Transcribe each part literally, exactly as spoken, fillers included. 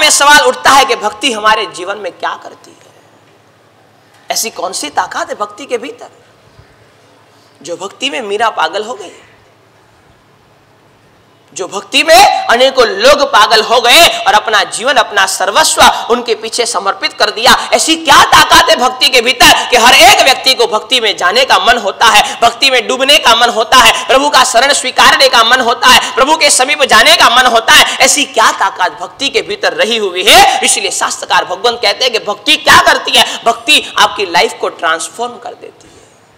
में सवाल उठता है कि भक्ति हमारे जीवन में क्या करती है? ऐसी कौन सी ताकत है भक्ति के भीतर जो भक्ति में मीरा पागल हो गई, जो भक्ति में अनेकों लोग पागल हो गए और अपना जीवन, अपना सर्वस्व उनके पीछे समर्पित कर दिया। ऐसी क्या ताकत है भक्ति के भीतर कि हर एक व्यक्ति को भक्ति में जाने का मन होता है, भक्ति में डूबने का मन होता है, प्रभु का शरण स्वीकारने का मन होता है, प्रभु के समीप जाने का मन होता है। ऐसी क्या ताकत भक्ति के भीतर रही हुई है? इसलिए शास्त्रकार भगवान कहते हैं कि भक्ति क्या करती है? भक्ति आपकी लाइफ को ट्रांसफॉर्म कर देती है।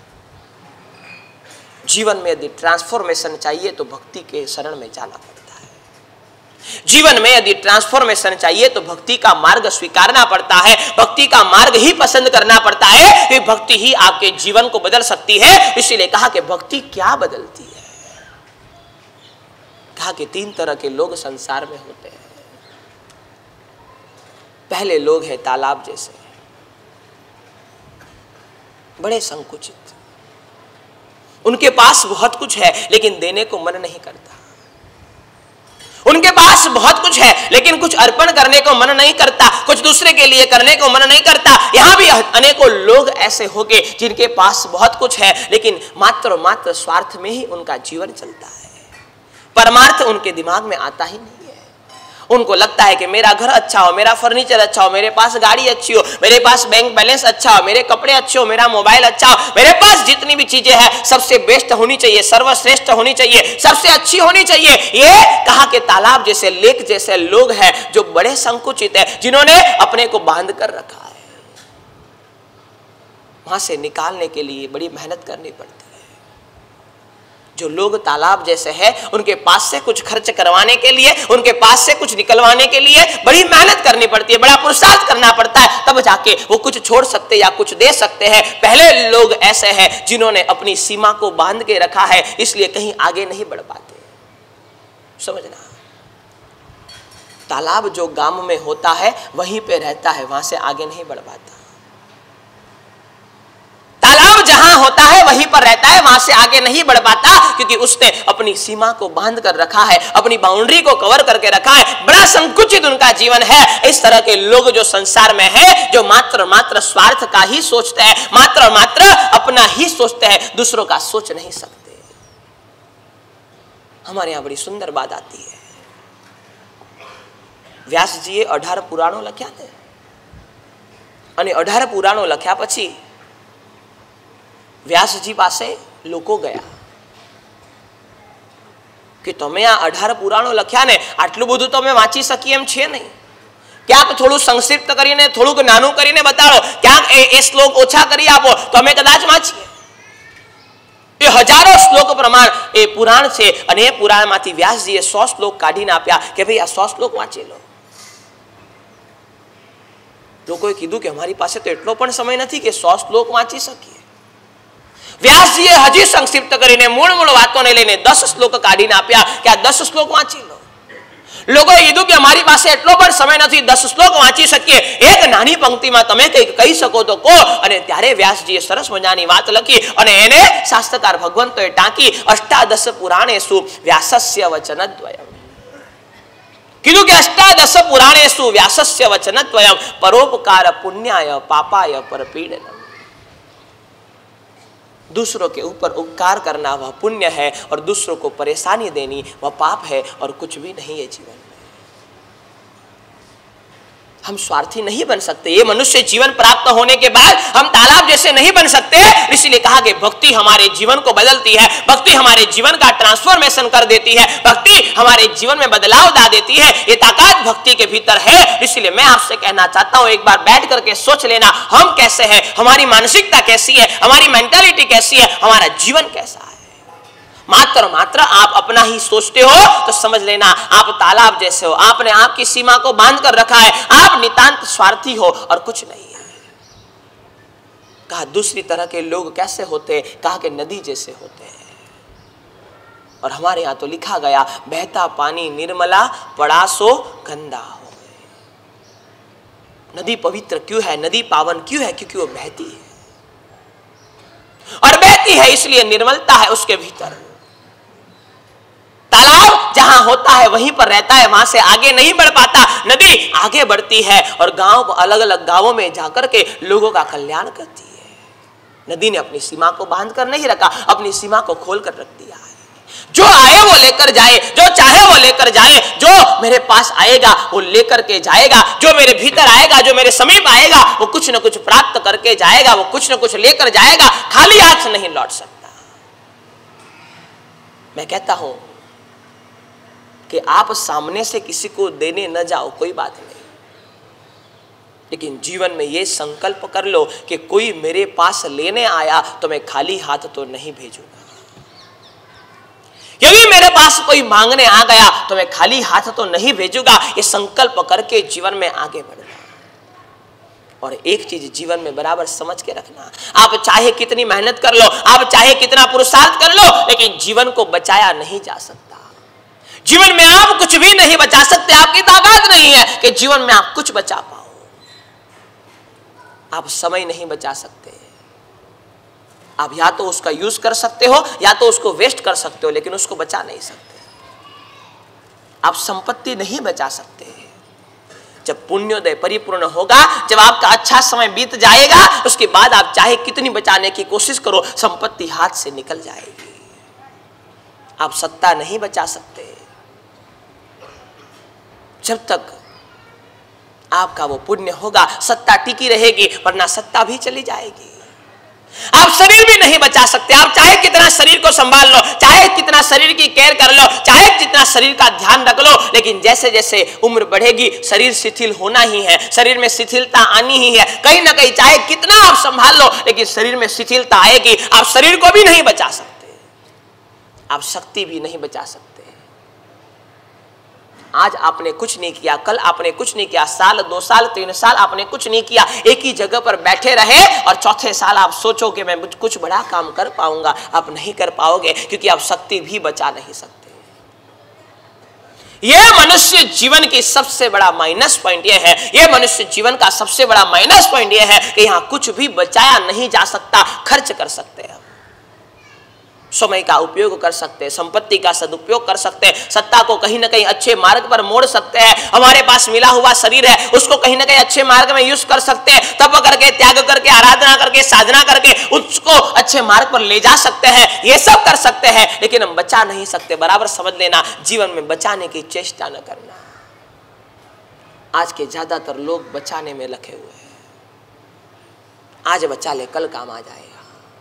जीवन में यदि ट्रांसफॉर्मेशन चाहिए तो भक्ति के शरण में जाना पड़ता है। जीवन में यदि ट्रांसफॉर्मेशन चाहिए तो भक्ति का मार्ग स्वीकारना पड़ता है, भक्ति का मार्ग ही पसंद करना पड़ता है, कि भक्ति ही आपके जीवन को बदल सकती है। इसीलिए कहा कि भक्ति क्या बदलती है? कहा कि तीन तरह के लोग संसार में होते हैं। पहले लोग हैं तालाब जैसे, बड़े संकुचित, उनके पास बहुत कुछ है लेकिन देने को मन नहीं करता। उनके पास बहुत कुछ है लेकिन कुछ अर्पण करने को मन नहीं करता, कुछ दूसरे के लिए करने को मन नहीं करता। यहां भी अनेकों लोग ऐसे होंगे जिनके पास बहुत कुछ है लेकिन मात्र मात्र स्वार्थ में ही उनका जीवन चलता है। परमार्थ उनके दिमाग में आता ही नहीं है। उनको लगता है कि मेरा घर अच्छा हो, मेरा फर्नीचर अच्छा हो, मेरे पास गाड़ी अच्छी हो, मेरे पास बैंक बैलेंस अच्छा हो, मेरे कपड़े अच्छे हो, मेरा मोबाइल अच्छा हो, मेरे पास जितनी भी चीजें हैं सबसे बेस्ट होनी चाहिए, सर्वश्रेष्ठ होनी चाहिए, सबसे अच्छी होनी चाहिए। ये कहा कि तालाब जैसे, लेक जैसे लोग हैं जो बड़े संकुचित है, जिन्होंने अपने को बांध कर रखा है। वहां से निकालने के लिए बड़ी मेहनत करनी पड़ती है। जो लोग तालाब जैसे हैं उनके पास से कुछ खर्च करवाने के लिए, उनके पास से कुछ निकलवाने के लिए बड़ी मेहनत करनी पड़ती है, बड़ा पुरुषार्थ करना पड़ता है, तब जाके वो कुछ छोड़ सकते या कुछ दे सकते हैं। पहले लोग ऐसे हैं जिन्होंने अपनी सीमा को बांध के रखा है, इसलिए कहीं आगे नहीं बढ़ पाते। समझना, तालाब जो गांव में होता है वहीं पे रहता है, वहां से आगे नहीं बढ़ पाता। तालाब जहां होता है वहीं पर रहता है, वहां से आगे नहीं बढ़ पाता, क्योंकि उसने अपनी सीमा को बांध कर रखा है, अपनी बाउंड्री को कवर करके रखा है। बड़ा संकुचित उनका जीवन है। इस तरह के लोग जो संसार में हैं, जो मात्र मात्र स्वार्थ का ही सोचते हैं, मात्र मात्र अपना ही सोचते हैं, दूसरों का सोच नहीं सकते। हमारे यहां बड़ी सुंदर बात आती है। व्यास जी अठार पुराणों लख्या थे અને અઢાર પુરાણો લખ્યા પછી વ્યાસજી પાસે લોકો ગયા કે તમે આ અઢાર પુરાણો લખ્યા ને, આટલું બધું તો અમે વાંચી શકીએ એમ છે નહીં, ક્યાંક થોડું સંક્ષિપ્ત કરીને, થોડુંક નાનું કરીને બતાડો, ક્યાંક એ શ્લોક ઓછા કરી આપો તો અમે કદાચ વાંચીએ। એ હજારો શ્લોક પ્રમાણ એ પુરાણ છે અને એ પુરાણમાંથી વ્યાસજીએ સો શ્લોક કાઢીને આપ્યા કે ભાઈ આ સો શ્લોક વાંચી લો। લોકોએ કીધું કે અમારી પાસે તો એટલો પણ સમય નથી કે સો શ્લોક વાંચી શકીએ। વ્યાસજીએ હજી સંક્ષિપ્ત કરીને મૂળ મૂળ વાતોને લઈને દસ શ્લોક કાઢીને આપ્યા કે આ દસ શ્લોક વાંચી લો। લોકોએ કીધું કે અમારી પાસે એટલો પણ સમય નથી, દસ શ્લોક વાંચી શકીએ, એક નાની પંક્તિમાં તમે કંઈક કહી શકો તો કહો। અને ત્યારે વ્યાસજીએ સરસ મજાની વાત લખી અને એને શાસ્ત્રકાર ભગવંતોએ ટાંકી। અષ્ટાદશ પુરાણેષુ વ્યાસસ્ય વચનદ્વયમ, કીધું કે અષ્ટાદશ પુરાણેષુ વ્યાસસ્ય વચનદ્વયમ પરોપકાર પુણ્યાય પાપાય પરપીડનમ। दूसरों के ऊपर उपकार करना वह पुण्य है और दूसरों को परेशानी देनी वह पाप है, और कुछ भी नहीं है जीवन में। हम स्वार्थी नहीं बन सकते। ये मनुष्य जीवन प्राप्त होने के बाद हम तालाब जैसे नहीं बन सकते। इसलिए कहा कि भक्ति हमारे जीवन को बदलती है, भक्ति हमारे जीवन का ट्रांसफॉर्मेशन कर देती है, भक्ति हमारे जीवन में बदलाव ला देती है। ये ताकत भक्ति के भीतर है। इसलिए मैं आपसे कहना चाहता हूं, एक बार बैठ करके सोच लेना, हम कैसे हैं, हमारी मानसिकता कैसी है, हमारी मेंटालिटी कैसी है, हमारा जीवन कैसा है। मात्र मात्र आप अपना ही सोचते हो तो समझ लेना आप तालाब जैसे हो, आपने आपकी सीमा को बांध कर रखा है, आप नितांत स्वार्थी हो और कुछ नहीं है। कहा दूसरी तरह के लोग कैसे होते हैं, कहा कि नदी जैसे होते हैं। और हमारे यहां तो लिखा गया, बहता पानी निर्मला पड़ा सो गंदा हो। नदी पवित्र क्यों है, नदी पावन क्यों है? क्योंकि वो बहती है, और बहती है इसलिए निर्मलता है उसके भीतर। तालाब जहां होता है वहीं पर रहता है, वहां से आगे नहीं बढ़ पाता। नदी आगे बढ़ती है और गांव, अलग अलग गांवों में जाकर के लोगों का कल्याण करती है। नदी ने अपनी सीमा को बांध कर नहीं रखा, अपनी सीमा को खोल कर रख दिया है। जो आए वो लेकर जाए, जो चाहे वो लेकर जाए, जो मेरे पास आएगा वो लेकर के जाएगा, जो मेरे भीतर आएगा, जो मेरे समीप आएगा वो कुछ न कुछ प्राप्त करके जाएगा, वो कुछ न कुछ लेकर जाएगा, खाली हाथ नहीं लौट सकता। मैं कहता हूं कि आप सामने से किसी को देने न जाओ, कोई बात नहीं, लेकिन जीवन में यह संकल्प कर लो कि कोई मेरे पास लेने आया तो मैं खाली हाथ तो नहीं भेजूंगा। यदि मेरे पास कोई मांगने आ गया तो मैं खाली हाथ तो नहीं भेजूंगा। ये संकल्प करके जीवन में आगे बढ़ना। और एक चीज जीवन में बराबर समझ के रखना, आप चाहे कितनी मेहनत कर लो, आप चाहे कितना पुरुषार्थ कर लो, लेकिन जीवन को बचाया नहीं जा सकता। जीवन में आप कुछ भी नहीं बचा सकते। आपकी ताकत नहीं है कि जीवन में आप कुछ बचा पाओ। आप समय नहीं बचा सकते। आप या तो उसका यूज कर सकते हो या तो उसको वेस्ट कर सकते हो, लेकिन उसको बचा नहीं सकते। आप संपत्ति नहीं बचा सकते। जब पुण्योदय परिपूर्ण होगा, जब आपका अच्छा समय बीत जाएगा, उसके बाद आप चाहे कितनी बचाने की कोशिश करो, संपत्ति हाथ से निकल जाएगी। आप सत्ता नहीं बचा सकते। जब तक आपका वो पुण्य होगा, सत्ता टिकी रहेगी, वरना सत्ता भी चली जाएगी। आप शरीर भी नहीं बचा सकते। आप चाहे कितना शरीर को संभाल लो, चाहे कितना शरीर की केयर कर लो, चाहे जितना शरीर का ध्यान रख लो, लेकिन जैसे जैसे उम्र बढ़ेगी शरीर शिथिल होना ही है, शरीर में शिथिलता आनी ही है। कहीं ना कहीं चाहे कितना आप संभाल लो, लेकिन शरीर में शिथिलता आएगी। आप शरीर को भी नहीं बचा सकते, आप शक्ति भी नहीं बचा सकते। आज आपने कुछ नहीं किया, कल आपने कुछ नहीं किया, साल दो साल तीन साल आपने कुछ नहीं किया, एक ही जगह पर बैठे रहे और चौथे साल आप सोचो कि मैं कुछ बड़ा काम कर पाऊंगा। आप नहीं कर पाओगे, क्योंकि आप शक्ति भी बचा नहीं सकते। यह मनुष्य जीवन की सबसे बड़ा माइनस पॉइंट यह है, यह मनुष्य जीवन का सबसे बड़ा माइनस पॉइंट यह है कि यहां कुछ भी बचाया नहीं जा सकता। खर्च कर सकते हैं, समय का उपयोग कर सकते हैं, संपत्ति का सदुपयोग कर सकते हैं, सत्ता को कहीं ना कहीं अच्छे मार्ग पर मोड़ सकते हैं। हमारे पास मिला हुआ शरीर है, उसको कहीं ना कहीं अच्छे मार्ग में यूज कर सकते हैं। तप करके, त्याग करके, आराधना करके, साधना करके उसको अच्छे मार्ग पर ले जा सकते हैं। ये सब कर सकते हैं, लेकिन हम बचा नहीं सकते। बराबर समझ लेना, जीवन में बचाने की चेष्टा न करना। आज के ज्यादातर लोग बचाने में लगे हुए हैं। आज बचा ले, कल काम आ जाएगा।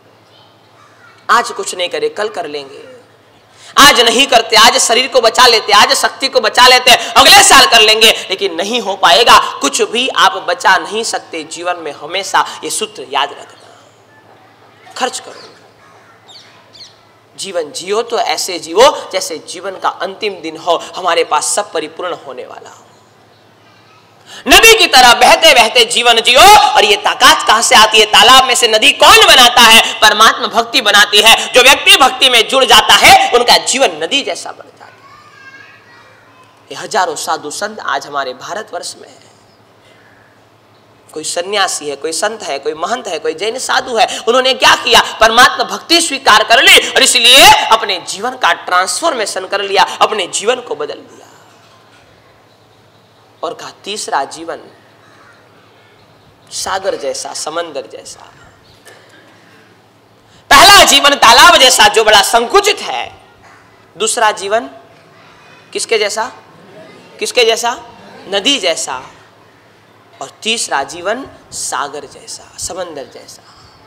आज कुछ नहीं करे, कल कर लेंगे। आज नहीं करते, आज शरीर को बचा लेते, आज शक्ति को बचा लेते, अगले साल कर लेंगे, लेकिन नहीं हो पाएगा। कुछ भी आप बचा नहीं सकते जीवन में। हमेशा ये सूत्र याद रखना। खर्च करो, जीवन जियो तो ऐसे जियो जैसे जीवन का अंतिम दिन हो, हमारे पास सब परिपूर्ण होने वाला हो। नदी की तरह बहते बहते जीवन जियो। और ये ताकत कहां से आती है? तालाब में से नदी कौन बनाता है? परमात्मा भक्ति बनाती है। जो व्यक्ति भक्ति में जुड़ जाता है, उनका जीवन नदी जैसा बन जाता है। ये हजारों साधु संत आज हमारे भारतवर्ष में है। कोई सन्यासी है, कोई संत है, कोई महंत है, कोई जैन साधु है। उन्होंने क्या किया? परमात्मा भक्ति स्वीकार कर ली और इसलिए अपने जीवन का ट्रांसफॉर्मेशन कर लिया, अपने जीवन को बदल दिया। और कहा तीसरा जीवन सागर जैसा, समंदर जैसा। पहला जीवन तालाब जैसा जो बड़ा संकुचित है। दूसरा जीवन किसके जैसा? किसके जैसा? नदी जैसा। और तीसरा जीवन सागर जैसा, समंदर जैसा।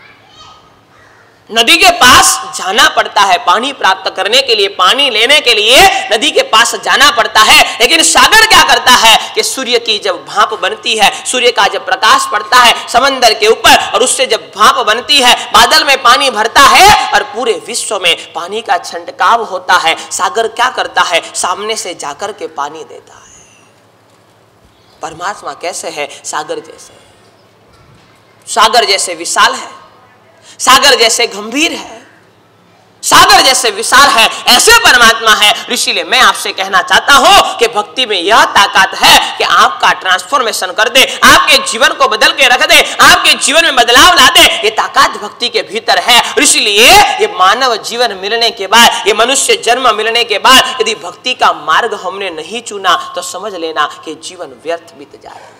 नदी के पास जाना पड़ता है पानी प्राप्त करने के लिए, पानी लेने के लिए नदी के पास जाना पड़ता है। लेकिन सागर क्या करता है कि सूर्य की जब भाप बनती है, सूर्य का जब प्रकाश पड़ता है समंदर के ऊपर और उससे जब भाप बनती है, बादल में पानी भरता है और पूरे विश्व में पानी का छंटकाव होता है। सागर क्या करता है? सामने से जाकर के पानी देता है। परमात्मा कैसे है? सागर जैसे। सागर जैसे विशाल है, सागर जैसे गंभीर है, सागर जैसे विशाल है, ऐसे परमात्मा है। इसीलिए मैं आपसे कहना चाहता हूं कि भक्ति में यह ताकत है कि आपका ट्रांसफॉर्मेशन कर दे, आपके जीवन को बदल के रख दे, आपके जीवन में बदलाव ला दे। ये ताकत भक्ति के भीतर है। इसीलिए ये मानव जीवन मिलने के बाद, ये मनुष्य जन्म मिलने के बाद यदि भक्ति का मार्ग हमने नहीं चुना तो समझ लेना कि जीवन व्यर्थ बीत जाएगा।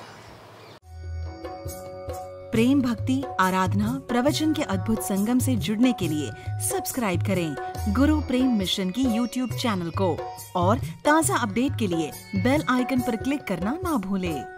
प्रेम, भक्ति, आराधना, प्रवचन के अद्भुत संगम से जुड़ने के लिए सब्सक्राइब करें गुरु प्रेम मिशन की यूट्यूब चैनल को और ताज़ा अपडेट के लिए बेल आइकन पर क्लिक करना ना भूलें।